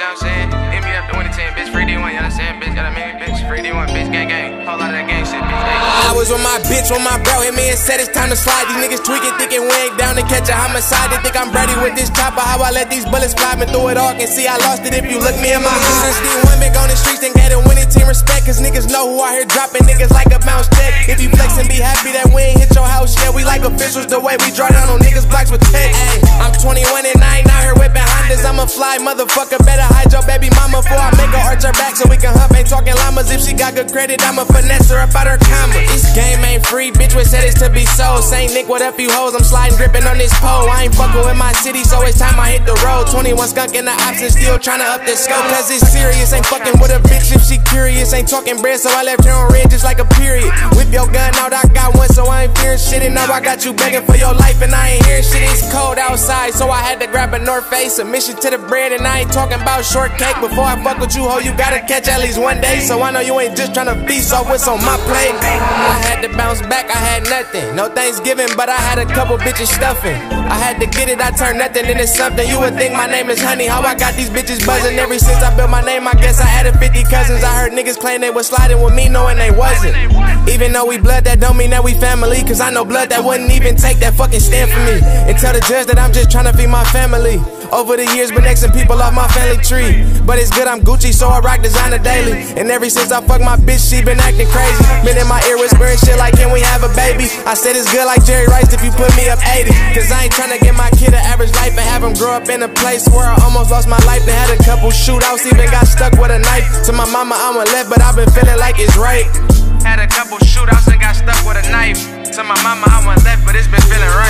know what I'm saying? Hit me up the winter team, bitch, free D1, you know what I'm saying? Bitch, got a million, bitch, free D1, bitch, gang, gang. Whole lot of that gang shit, bitch, gang. I was with my bitch when my bro hit me and said it's time to slide. These niggas tweaking, thinking we ain't down to catch a homicide. They think I'm ready with this chopper, how I let these bullets fly. Been through it all, can see I lost it if you look me in my eyes. Since these women on the streets and get a winning team respect, cause niggas know who out here dropping niggas like a bounce check. If you flex and be happy that we ain't hit your house yet, we like officials the way we draw down on niggas blocks with tech. Ay, I'm 21 and I ain't out here whipping Hondas. I'm a fly motherfucker, better hide your baby mama before I make her arch her back so we can hump. Ain't talking llamas, if she got good credit, I'ma finesse her up out her comma. This game ain't free, bitch, we said it's to be sold. Saint Nick, what up you hoes, I'm sliding, gripping on this pole. I ain't fucking with my city, so it's time I hit the road. 21 skunk in the ops and still tryna up the scope. Cause it's serious, ain't fucking with a bitch if she curious. Ain't talking bread, so I left her on red just like a period. Whip your gun out, I got one, so I ain't fearing shit. And now I got you begging for your life and I ain't hearing shit. It's cold outside, so I had to grab a North Face. Submission to the bread, and I ain't talking about shortcake. Before I fuck with you, ho, you gotta catch at least one day. So I know you ain't just tryna feast off what's on my plate. I had to bounce back, I had nothing. No Thanksgiving, but I had a couple bitches stuffing. I had to get it, I turned nothing into something. You would think my name is Honey. How I got these bitches buzzing. Ever since I built my name, I guess I added 50 cousins. I heard niggas claim they was sliding with me, knowing they wasn't. Even though we blood, that don't mean that we family. Cause I know blood that wouldn't even take that fucking stand for me. And tell the judge that I'm just trying to feed my family. Over the years, been Xing people off my family tree. But it's good, I'm Gucci, so I rock designer daily. And ever since I fucked my bitch, she been acting crazy. Been in my ear whispering shit like, can we have a baby? I said it's good like Jerry Rice if you put me up 80. Cause I ain't tryna get my kid an average life and have him grow up in a place where I almost lost my life. They had a couple shootouts, even got stuck with a knife. To my mama, I'm a left, but I've been feeling like it's right. Had a couple shootouts and got stuck with a knife. To my mama, I went left, but it's been feeling right.